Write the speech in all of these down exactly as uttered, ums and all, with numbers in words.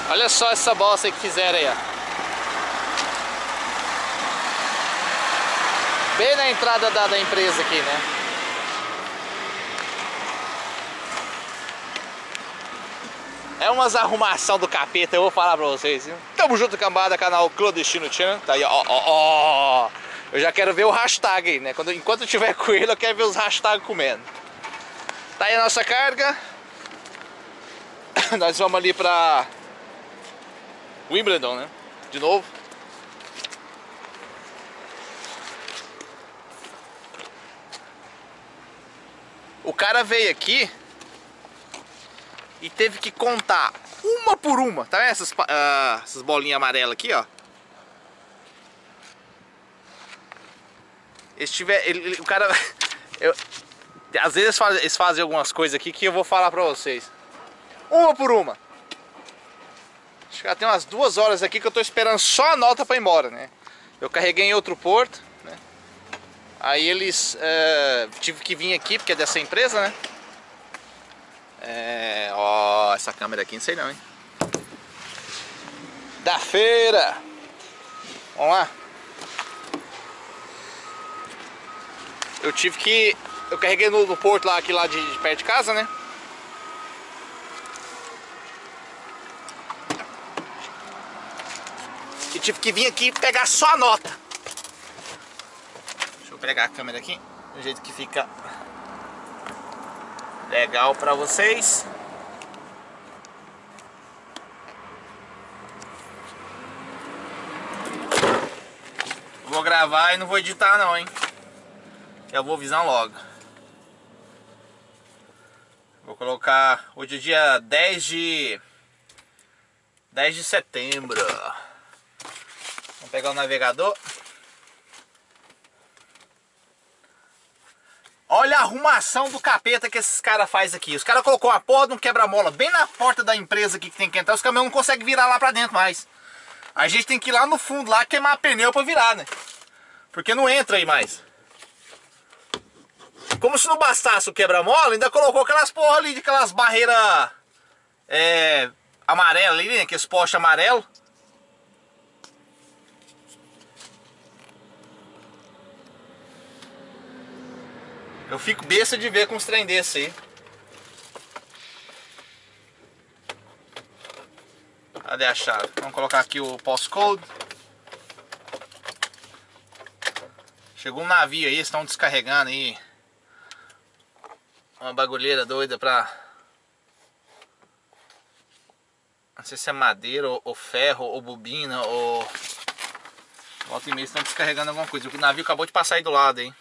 Olha só essa bosta aí que fizeram aí, ó. Bem na entrada da, da empresa aqui, né? É umas arrumação do capeta, eu vou falar pra vocês, viu? Tamo junto, cambada, canal Clandestino Channel. Tá aí, ó, ó, ó. Eu já quero ver o hashtag aí, né? Quando, enquanto eu tiver com ele, eu quero ver os hashtags comendo. Tá aí a nossa carga. Nós vamos ali pra Wimbledon, né? De novo. O cara veio aqui e teve que contar uma por uma, tá vendo essas, uh, essas bolinhas amarelas aqui, ó. Esse tiver, ele, ele, o cara, eu, às vezes eles fazem, eles fazem algumas coisas aqui que eu vou falar pra vocês. Uma por uma. Acho que já tem umas duas horas aqui que eu tô esperando só a nota pra ir embora, né? Eu carreguei em outro porto, né? Aí eles uh, tive que vir aqui porque é dessa empresa, né? É, ó, essa câmera aqui não sei não, hein? Da feira. Vamos lá. Eu tive que, eu carreguei no, no porto lá aqui lá de, de perto de casa, né? E tive que vir aqui pegar só a nota. Deixa eu pegar a câmera aqui, do jeito que fica legal pra vocês. Vou gravar e não vou editar não, hein? Eu vou avisar logo. Vou colocar... Hoje é dia dez de... dez de setembro. Vamos pegar o navegador. Olha a arrumação do capeta que esses caras fazem aqui. Os caras colocou a porra de um quebra-mola bem na porta da empresa aqui que tem que entrar. Os caminhões não conseguem virar lá pra dentro mais. A gente tem que ir lá no fundo, lá queimar pneu pra virar, né? Porque não entra aí mais. Como se não bastasse o quebra-mola, ainda colocou aquelas porra ali, de aquelas barreiras é, amarelas ali, né? Aqueles postes amarelos. Eu fico besta de ver com uns trem desse aí. Cadê a chave? Vamos colocar aqui o postcode. Chegou um navio aí, estão descarregando aí uma bagulheira doida pra... Não sei se é madeira, ou, ou ferro, ou bobina, ou... Volta e meia estão descarregando alguma coisa. O navio acabou de passar aí do lado, hein?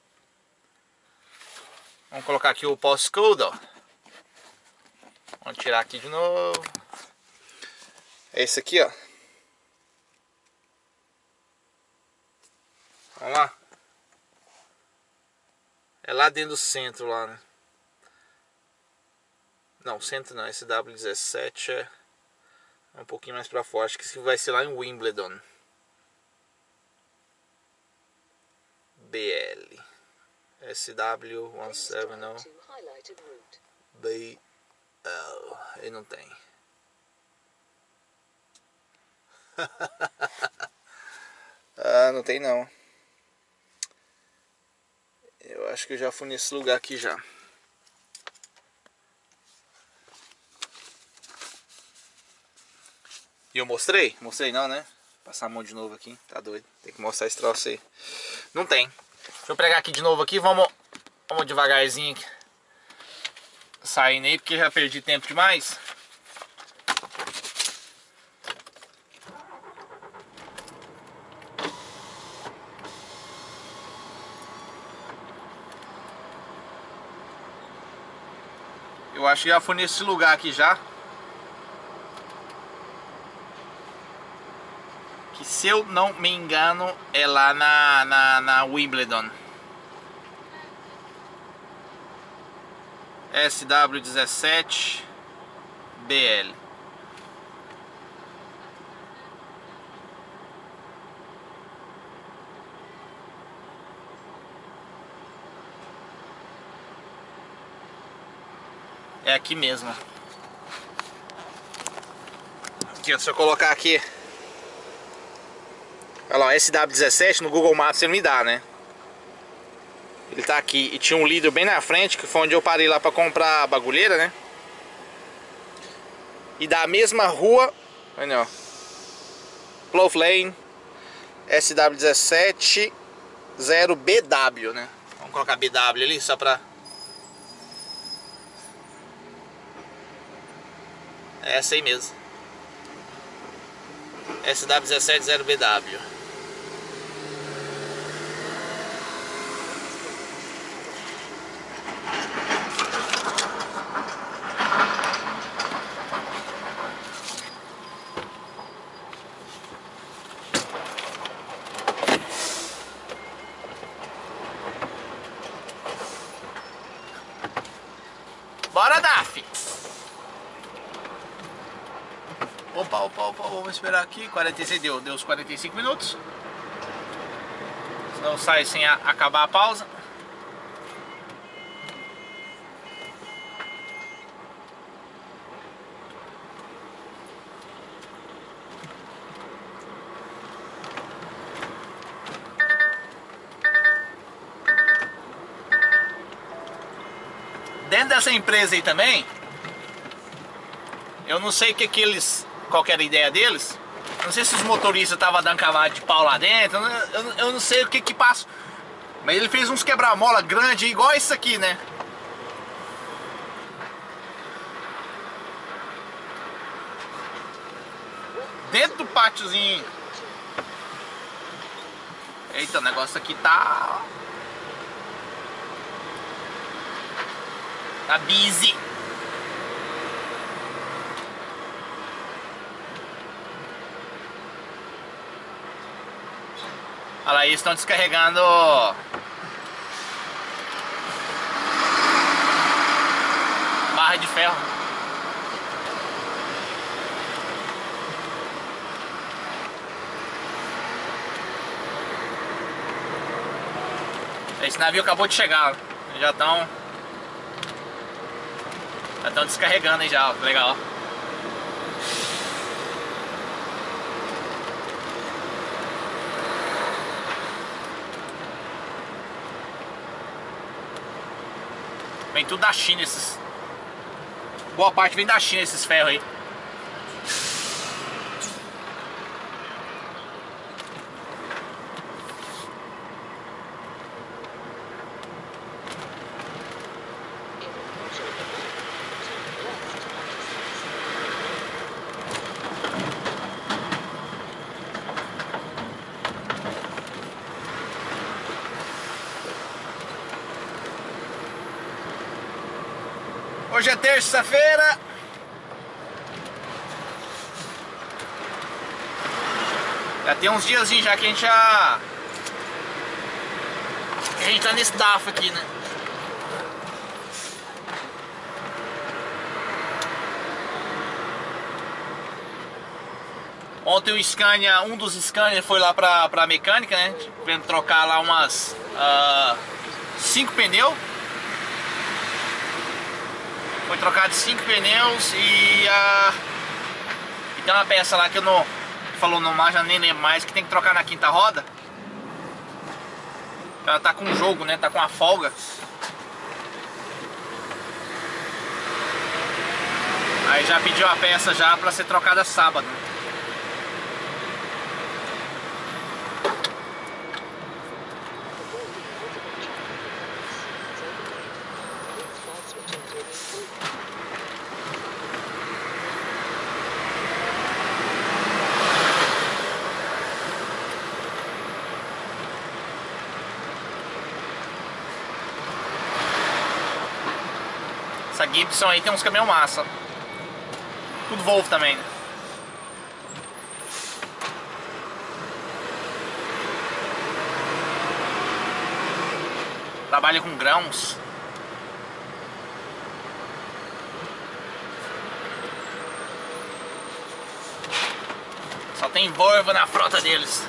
Vamos colocar aqui o postcode, ó. Vamos tirar aqui de novo. É esse aqui, ó. Vamos lá. É lá dentro do centro, lá, né? Não, centro não. Esse W dezessete é um pouquinho mais pra fora. Acho que esse vai ser lá em Wimbledon. B L. S W cento e setenta B L. Ele não tem. Ah, não tem não. Eu acho que eu já fui nesse lugar aqui já. E eu mostrei? Mostrei não, né? Passar a mão de novo aqui. Tá doido. Tem que mostrar esse troço aí. Não tem. Deixa eu pegar aqui de novo aqui. Vamos, vamos devagarzinho saindo aí, porque já perdi tempo demais. Eu acho que já fui nesse lugar aqui já. Que se eu não me engano é lá na, na, na Wimbledon. S W dezessete B L. É aqui mesmo. Aqui, ó, se eu colocar aqui, olha lá, S W dezessete no Google Maps ele me dá, né? Ele tá aqui e tinha um Lidl bem na frente, que foi onde eu parei lá pra comprar a bagulheira, né? E da mesma rua, olha, ó, Clove Lane, S W dezessete zero B W, né? Vamos colocar B W ali só pra... É essa aí mesmo. S W dezessete zero B W. Bora, Daf! Opa, opa, opa, vamos esperar aqui. quarenta e seis, deu, deu os quarenta e cinco minutos. Senão sai sem a, acabar a pausa. Dentro dessa empresa aí também, eu não sei o que que eles, qual que era a ideia deles. Não sei se os motoristas estavam dando cavalo de pau lá dentro. Eu, eu, eu não sei o que que passa. Mas ele fez uns quebra-mola grande igual esse aqui, né? Dentro do pátiozinho. Eita, o negócio aqui tá... Tá busy. Olha lá, eles estão descarregando barra de ferro. Esse navio acabou de chegar. Já estão Já estão descarregando aí já, ó. Legal. Vem tudo da China esses. Boa parte vem da China esses ferros aí. Hoje é terça-feira. Já tem uns dias já que a gente já... que a gente tá nesse D A F aqui, né? Ontem o Scania, um dos Scania foi lá pra, pra mecânica, né? Vendo trocar lá umas... Uh, cinco pneus. Foi trocado cinco pneus e a... e tem uma peça lá que eu não... falou no mar, já nem lembro mais, que tem que trocar na quinta roda. Ela tá com jogo, né? Tá com a folga. Aí já pediu a peça já pra ser trocada sábado. Essa Gibson aí tem uns caminhão massa. Tudo Volvo também, né? Trabalha com grãos. Só tem Volvo na frota deles.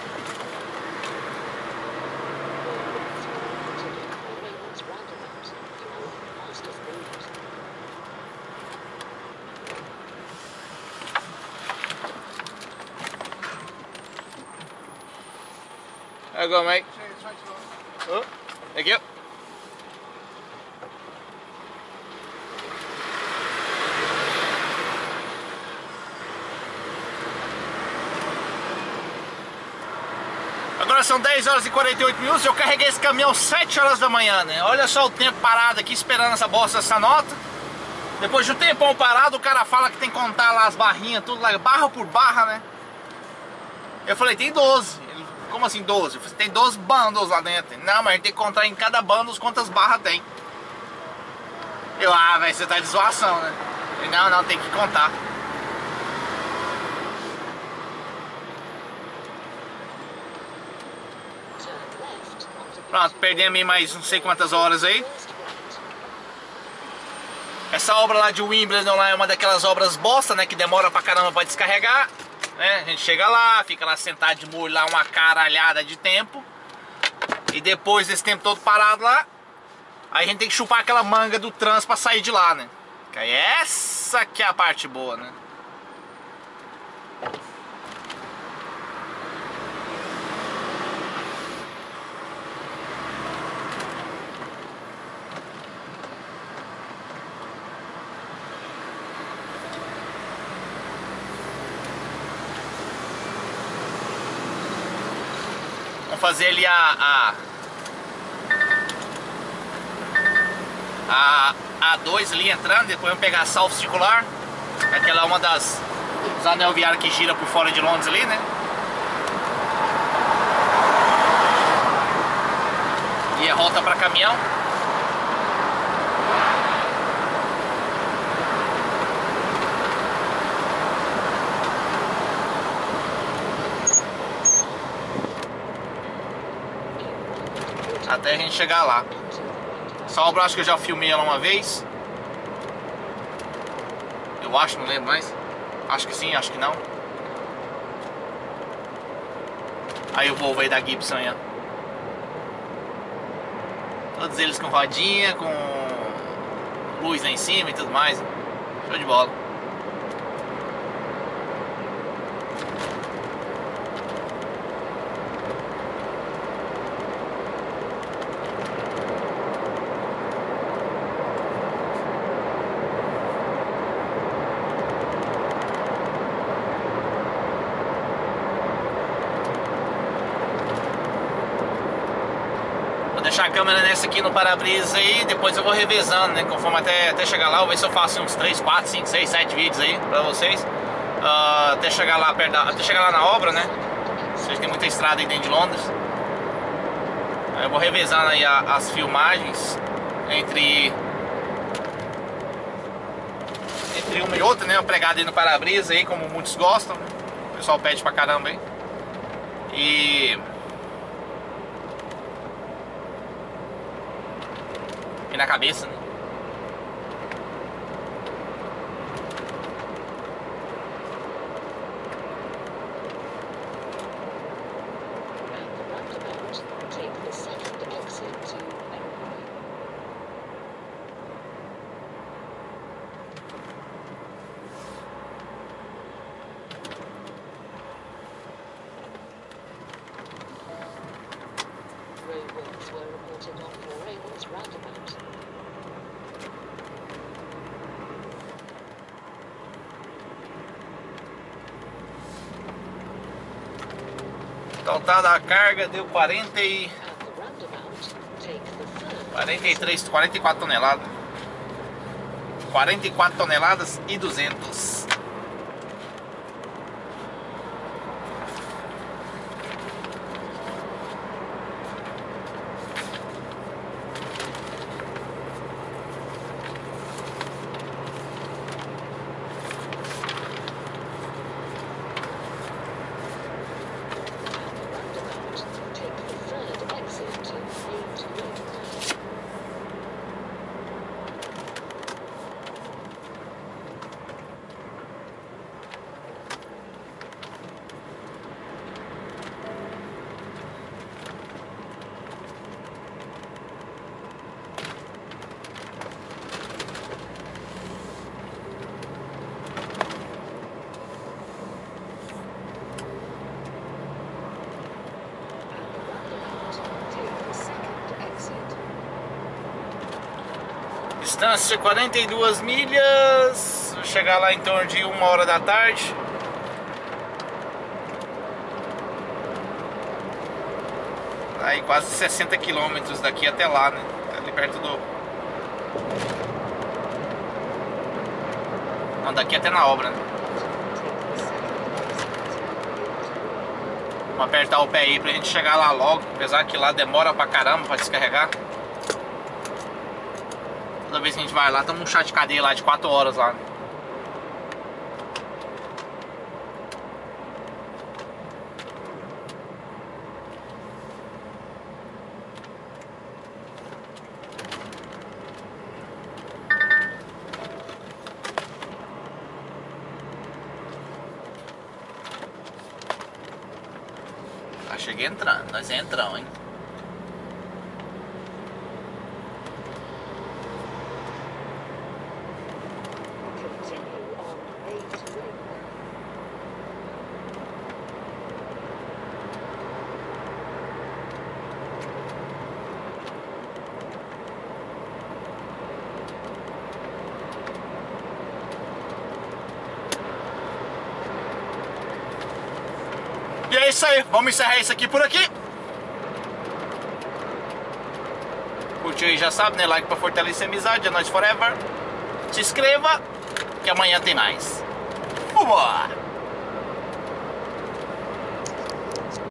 There you go, mate. Oh, thank you. Agora são dez horas e quarenta e oito minutos. Eu carreguei esse caminhão sete horas da manhã, né? Olha só o tempo parado aqui esperando essa bosta, essa nota. Depois de um tempão parado, o cara fala que tem que contar lá as barrinhas, tudo lá, barra por barra, né? Eu falei, tem doze. Ele, como assim doze? Eu falei, tem doze bandos lá dentro. Não, mas a gente tem que contar em cada bando quantas barras tem. Eu, ah, velho, você tá de zoação, né? Ele, não, não, tem que contar. Pronto, perdemos aí mais não sei quantas horas aí. Essa obra lá de Wimbledon lá é uma daquelas obras bosta, né? Que demora pra caramba pra descarregar, né? A gente chega lá, fica lá sentado de molho lá uma caralhada de tempo. E depois desse tempo todo parado lá, aí a gente tem que chupar aquela manga do trans pra sair de lá, né? Que aí essa que é a parte boa, né? Vamos fazer ali a a a A dois ali entrando, depois vamos pegar a South Circular. Aquela é uma das dos anel viário que gira por fora de Londres ali, né? E é rota para caminhão. Até a gente chegar lá. Essa obra acho que eu já filmei ela uma vez. Eu acho, não lembro mais. Acho que sim, acho que não. Aí o Volvo aí da Gibson aí, ó. Todos eles com rodinha, com luz lá em cima e tudo mais. Show de bola. Deixar a câmera nessa aqui no para-brisa aí, depois eu vou revezando, né? Conforme até, até chegar lá, eu vou ver se eu faço uns três, quatro, cinco, seis, sete vídeos aí pra vocês. Uh, até chegar lá perto da, até chegar lá na obra, né? Vocês tem muita estrada aí dentro de Londres. Aí eu vou revezando aí a, as filmagens entre entre uma e outra, né? Uma pregada aí no para-brisa aí, como muitos gostam, né? O pessoal pede pra caramba aí. E na cabeça, né? Roadworks were reported on four A this roundabout. Total da carga deu quarenta e quarenta e três, quarenta e quatro toneladas. quarenta e quatro toneladas e duzentos. Distância quarenta e duas milhas. Vou chegar lá em torno de uma hora da tarde. Aí quase sessenta quilômetros daqui até lá, né? Ali perto do... Não, daqui até na obra, né? Vamos apertar o pé aí pra gente chegar lá logo. Apesar que lá demora pra caramba pra descarregar. Toda vez que a gente vai lá, toma um chá de cadeia lá de quatro horas lá. Ah, cheguei entrando, nós entramos, hein? Continue on Hayes Road. E é isso aí, vamos encerrar isso aqui por aqui. Curtiu aí, já sabe, né? Like pra fortalecer a amizade, é nóis forever. Se inscreva, que amanhã tem mais. Vambora!